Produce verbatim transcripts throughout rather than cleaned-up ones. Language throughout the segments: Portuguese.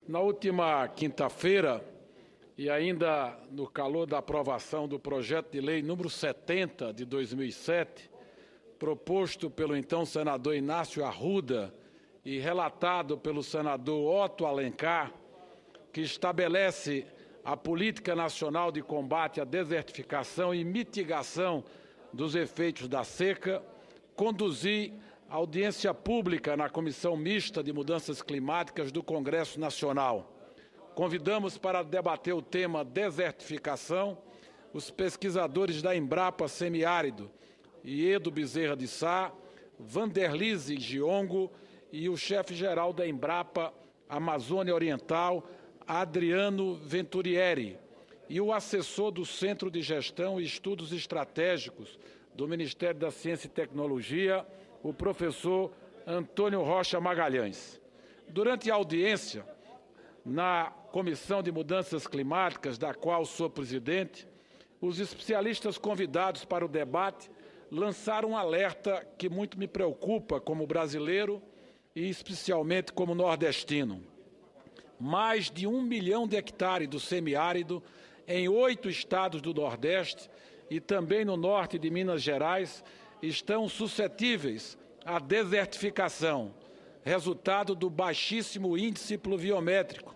Na última quinta-feira, e ainda no calor da aprovação do projeto de lei número setenta de dois mil e sete, proposto pelo então senador Inácio Arruda e relatado pelo senador Otto Alencar, que estabelece a Política Nacional de Combate à Desertificação e Mitigação dos Efeitos da Seca, conduzi audiência pública na Comissão Mista de Mudanças Climáticas do Congresso Nacional. Convidamos para debater o tema desertificação os pesquisadores da Embrapa Semiárido, Iedo Bezerra de Sá, Vanderlise Giongo e o chefe-geral da Embrapa Amazônia Oriental, Adriano Venturieri, e o assessor do Centro de Gestão e Estudos Estratégicos do Ministério da Ciência e Tecnologia, o professor Antônio Rocha Magalhães. Durante a audiência, na Comissão de Mudanças Climáticas, da qual sou presidente, os especialistas convidados para o debate lançaram um alerta que muito me preocupa como brasileiro e especialmente como nordestino. Mais de um milhão de hectares do semiárido em oito estados do Nordeste e também no norte de Minas Gerais estão suscetíveis à desertificação, resultado do baixíssimo índice pluviométrico,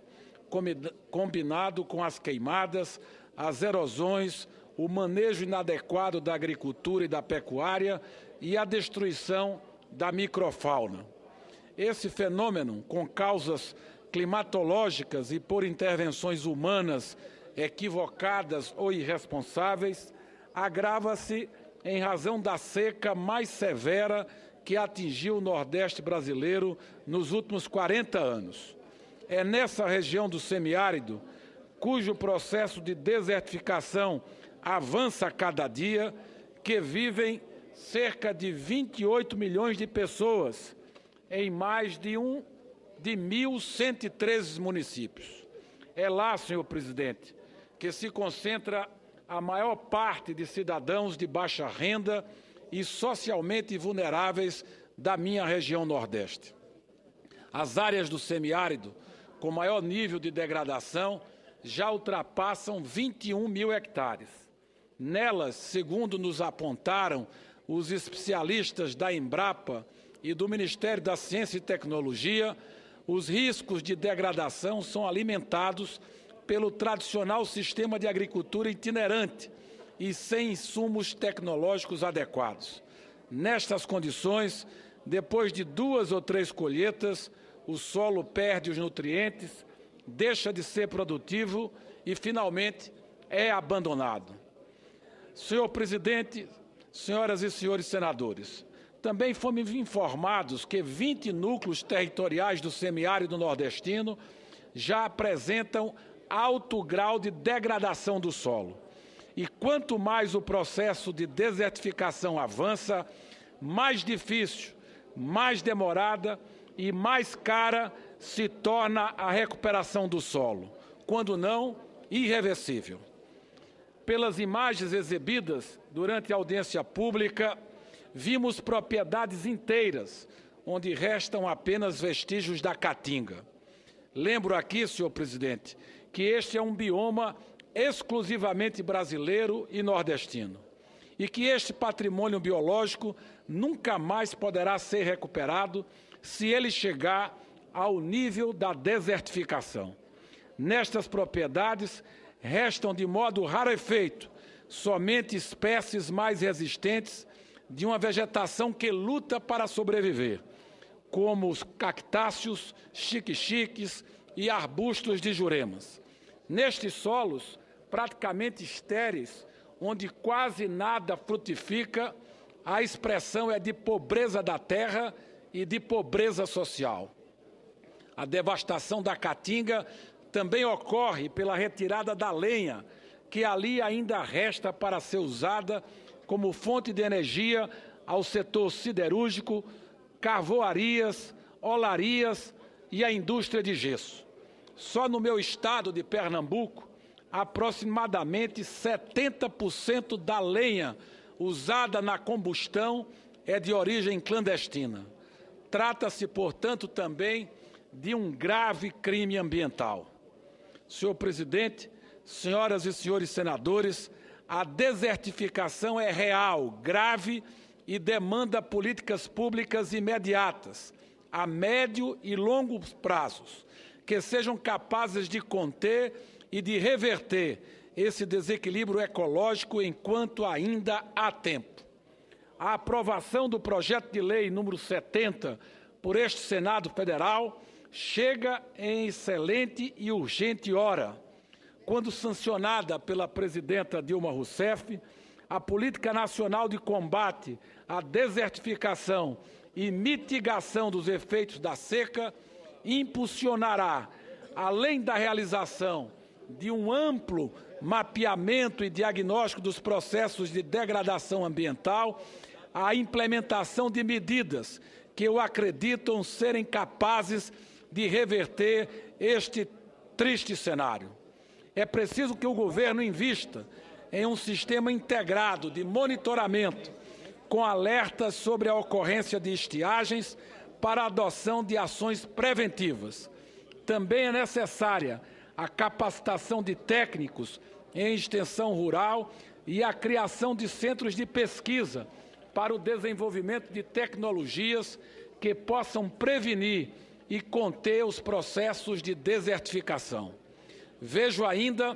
combinado com as queimadas, as erosões, o manejo inadequado da agricultura e da pecuária e a destruição da microfauna. Esse fenômeno, com causas climatológicas e por intervenções humanas equivocadas ou irresponsáveis, agrava-se em razão da seca mais severa que atingiu o Nordeste brasileiro nos últimos quarenta anos. É nessa região do semiárido, cujo processo de desertificação avança a cada dia, que vivem cerca de vinte e oito milhões de pessoas em mais de um de mil cento e treze municípios. É lá, senhor presidente, que se concentra a maior parte de cidadãos de baixa renda e socialmente vulneráveis da minha região Nordeste. As áreas do semiárido com maior nível de degradação já ultrapassam vinte e um mil hectares. Nelas, segundo nos apontaram os especialistas da Embrapa e do Ministério da Ciência e Tecnologia, os riscos de degradação são alimentados pelo tradicional sistema de agricultura itinerante e sem insumos tecnológicos adequados. Nestas condições, depois de duas ou três colheitas, o solo perde os nutrientes, deixa de ser produtivo e, finalmente, é abandonado. Senhor presidente, senhoras e senhores senadores, também fomos informados que vinte núcleos territoriais do semiárido nordestino já apresentam alto grau de degradação do solo. E quanto mais o processo de desertificação avança, mais difícil, mais demorada e mais cara se torna a recuperação do solo, quando não irreversível. Pelas imagens exibidas durante a audiência pública, vimos propriedades inteiras, onde restam apenas vestígios da caatinga. Lembro aqui, senhor presidente, que este é um bioma exclusivamente brasileiro e nordestino, e que este patrimônio biológico nunca mais poderá ser recuperado se ele chegar ao nível da desertificação. Nestas propriedades, restam de modo rarefeito somente espécies mais resistentes de uma vegetação que luta para sobreviver, como os cactáceos, xique-xiques e arbustos de juremas. Nestes solos, praticamente estéreis, onde quase nada frutifica, a expressão é de pobreza da terra e de pobreza social. A devastação da caatinga também ocorre pela retirada da lenha, que ali ainda resta para ser usada como fonte de energia ao setor siderúrgico, carvoarias, olarias e a indústria de gesso. Só no meu estado de Pernambuco, aproximadamente setenta por cento da lenha usada na combustão é de origem clandestina. Trata-se, portanto, também de um grave crime ambiental. Senhor presidente, senhoras e senhores senadores, a desertificação é real, grave e demanda políticas públicas imediatas, a médio e longo prazos, que sejam capazes de conter e de reverter esse desequilíbrio ecológico enquanto ainda há tempo. A aprovação do projeto de lei número setenta por este Senado Federal chega em excelente e urgente hora, quando sancionada pela presidenta Dilma Rousseff, a Política Nacional de Combate à Desertificação e Mitigação dos Efeitos da Seca impulsionará, além da realização de um amplo mapeamento e diagnóstico dos processos de degradação ambiental, a implementação de medidas que eu acredito serem capazes de reverter este triste cenário. É preciso que o governo invista em um sistema integrado de monitoramento, com alertas sobre a ocorrência de estiagens para a adoção de ações preventivas. Também é necessária a capacitação de técnicos em extensão rural e a criação de centros de pesquisa para o desenvolvimento de tecnologias que possam prevenir e conter os processos de desertificação. Vejo ainda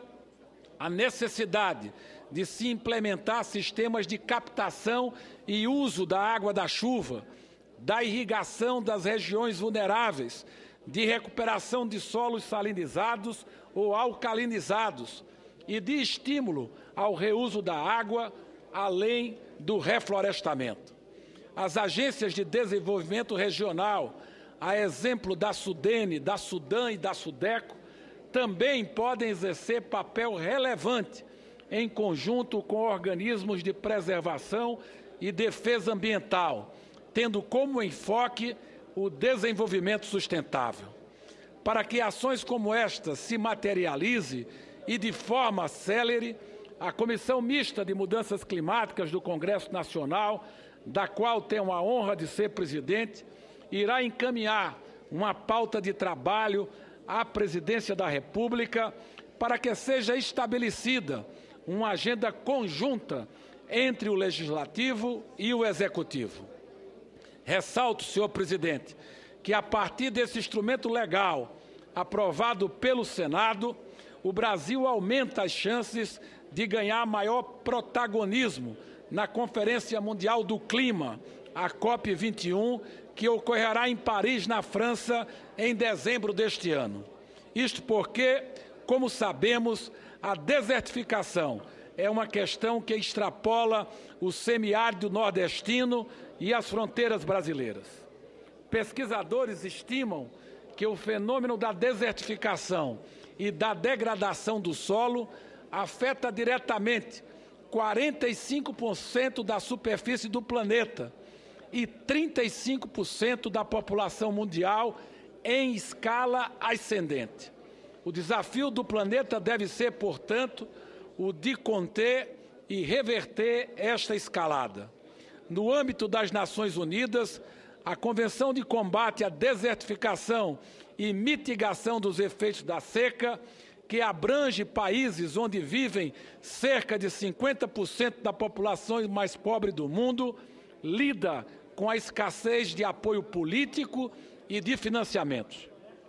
a necessidade de se implementar sistemas de captação e uso da água da chuva, da irrigação das regiões vulneráveis, de recuperação de solos salinizados ou alcalinizados e de estímulo ao reuso da água, além do reflorestamento. As agências de desenvolvimento regional, a exemplo da Sudene, da Sudan e da Sudeco, também podem exercer papel relevante em conjunto com organismos de preservação e defesa ambiental, tendo como enfoque o desenvolvimento sustentável. Para que ações como esta se materialize e de forma célere, a Comissão Mista de Mudanças Climáticas do Congresso Nacional, da qual tenho a honra de ser presidente, irá encaminhar uma pauta de trabalho à Presidência da República para que seja estabelecida uma agenda conjunta entre o Legislativo e o Executivo. Ressalto, senhor presidente, que a partir desse instrumento legal aprovado pelo Senado, o Brasil aumenta as chances de ganhar maior protagonismo na Conferência Mundial do Clima, a COP vinte e um, que ocorrerá em Paris, na França, em dezembro deste ano. Isto porque, como sabemos, a desertificação é uma questão que extrapola o semiárido nordestino e as fronteiras brasileiras. Pesquisadores estimam que o fenômeno da desertificação e da degradação do solo afeta diretamente quarenta e cinco por cento da superfície do planeta e trinta e cinco por cento da população mundial em escala ascendente. O desafio do planeta deve ser, portanto, o de conter e reverter esta escalada. No âmbito das Nações Unidas, a Convenção de Combate à Desertificação e Mitigação dos Efeitos da Seca, que abrange países onde vivem cerca de cinquenta por cento da população mais pobre do mundo, lida com a escassez de apoio político e de financiamentos.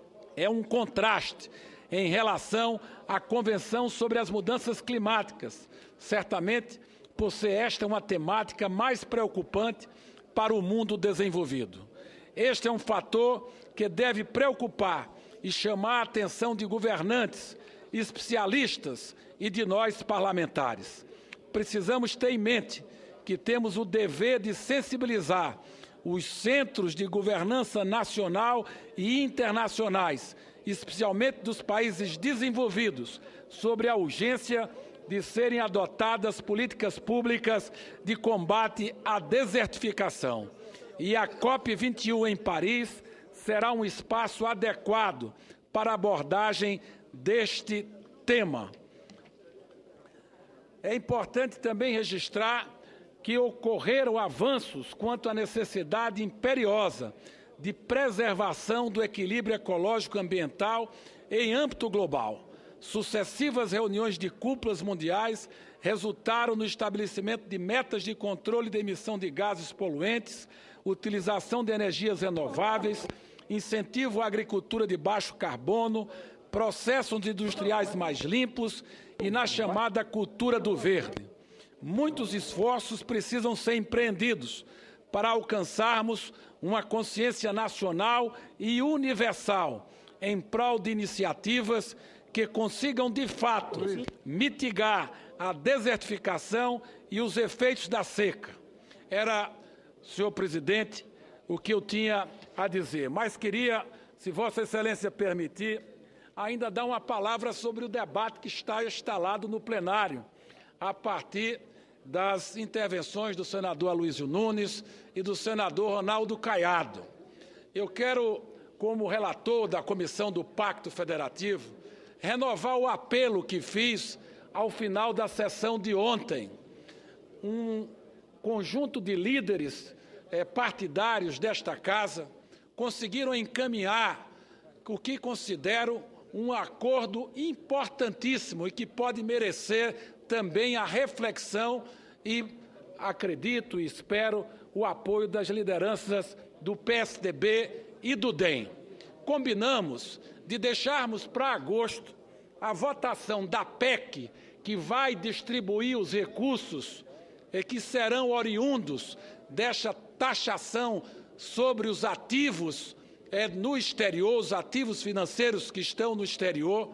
É um contraste em relação à Convenção sobre as Mudanças Climáticas, certamente por ser esta uma temática mais preocupante para o mundo desenvolvido. Este é um fator que deve preocupar e chamar a atenção de governantes, especialistas e de nós parlamentares. Precisamos ter em mente que temos o dever de sensibilizar os centros de governança nacional e internacionais, especialmente dos países desenvolvidos, sobre a urgência de serem adotadas políticas públicas de combate à desertificação. E a COP vinte e um em Paris será um espaço adequado para a abordagem deste tema. É importante também registrar que ocorreram avanços quanto à necessidade imperiosa de preservação do equilíbrio ecológico ambiental em âmbito global. Sucessivas reuniões de cúpulas mundiais resultaram no estabelecimento de metas de controle de emissão de gases poluentes, utilização de energias renováveis, incentivo à agricultura de baixo carbono, processos industriais mais limpos e na chamada cultura do verde. Muitos esforços precisam ser empreendidos para alcançarmos uma consciência nacional e universal em prol de iniciativas que consigam, de fato, mitigar a desertificação e os efeitos da seca. Era, senhor presidente, o que eu tinha a dizer. Mas queria, se Vossa Excelência permitir, ainda dar uma palavra sobre o debate que está instalado no plenário, a partir das intervenções do senador Aloysio Nunes e do senador Ronaldo Caiado. Eu quero, como relator da Comissão do Pacto Federativo, renovar o apelo que fiz ao final da sessão de ontem. Um conjunto de líderes eh, partidários desta Casa conseguiram encaminhar o que considero um acordo importantíssimo e que pode merecer também a reflexão e, acredito e espero, o apoio das lideranças do P S D B e do D E M. Combinamos de deixarmos para agosto a votação da P E C, que vai distribuir os recursos eh, que serão oriundos desta taxação sobre os ativos eh, no exterior, os ativos financeiros que estão no exterior.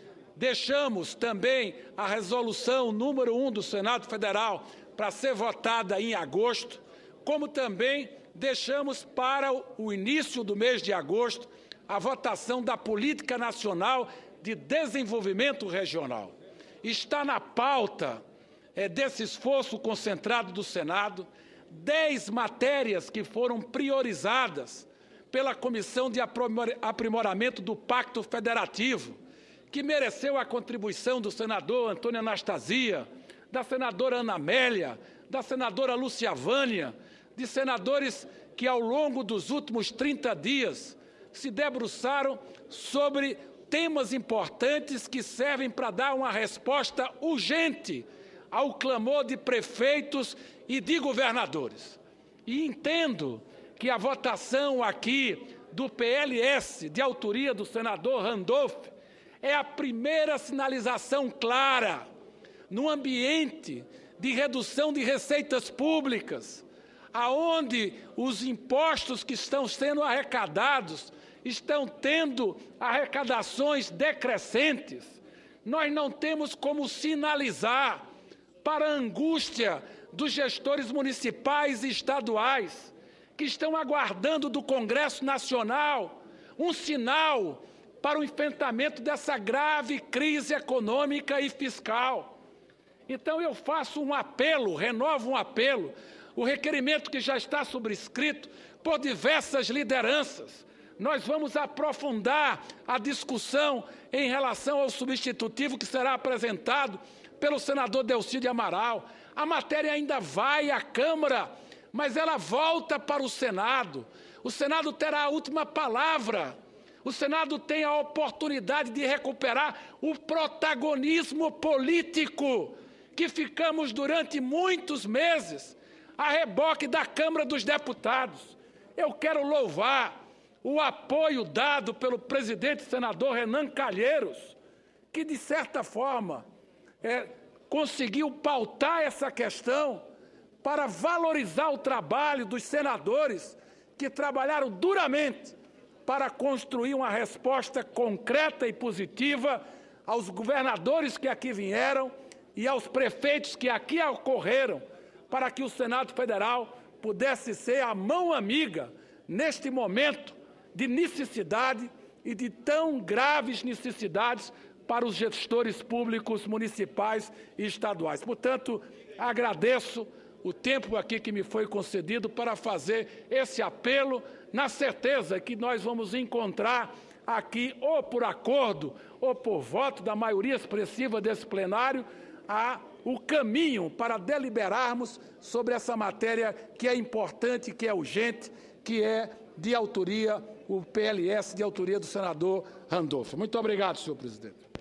Deixamos também a resolução número um do Senado Federal para ser votada em agosto, como também deixamos para o início do mês de agosto a votação da Política Nacional de Desenvolvimento Regional. Está na pauta é, desse esforço concentrado do Senado dez matérias que foram priorizadas pela Comissão de Aprimoramento do Pacto Federativo, que mereceu a contribuição do senador Antônio Anastasia, da senadora Ana Amélia, da senadora Lúcia Vânia, de senadores que, ao longo dos últimos trinta dias, se debruçaram sobre temas importantes que servem para dar uma resposta urgente ao clamor de prefeitos e de governadores. E entendo que a votação aqui do P L S, de autoria do senador Randolph, é a primeira sinalização clara no ambiente de redução de receitas públicas, aonde os impostos que estão sendo arrecadados estão tendo arrecadações decrescentes. Nós não temos como sinalizar para a angústia dos gestores municipais e estaduais que estão aguardando do Congresso Nacional um sinal para o enfrentamento dessa grave crise econômica e fiscal. Então eu faço um apelo, renovo um apelo, o requerimento que já está subscrito por diversas lideranças. Nós vamos aprofundar a discussão em relação ao substitutivo que será apresentado pelo senador Delcídio Amaral. A matéria ainda vai à Câmara, mas ela volta para o Senado. O Senado terá a última palavra. O Senado tem a oportunidade de recuperar o protagonismo político que ficamos durante muitos meses a reboque da Câmara dos Deputados. Eu quero louvar o apoio dado pelo presidente senador Renan Calheiros, que, de certa forma, é, conseguiu pautar essa questão para valorizar o trabalho dos senadores que trabalharam duramente para construir uma resposta concreta e positiva aos governadores que aqui vieram e aos prefeitos que aqui ocorreram, para que o Senado Federal pudesse ser a mão amiga neste momento de necessidade e de tão graves necessidades para os gestores públicos municipais e estaduais. Portanto, agradeço o tempo aqui que me foi concedido para fazer esse apelo, na certeza que nós vamos encontrar aqui, ou por acordo, ou por voto da maioria expressiva desse plenário, a, o caminho para deliberarmos sobre essa matéria que é importante, que é urgente, que é de autoria, o P L S de autoria do senador Randolfo. Muito obrigado, senhor presidente.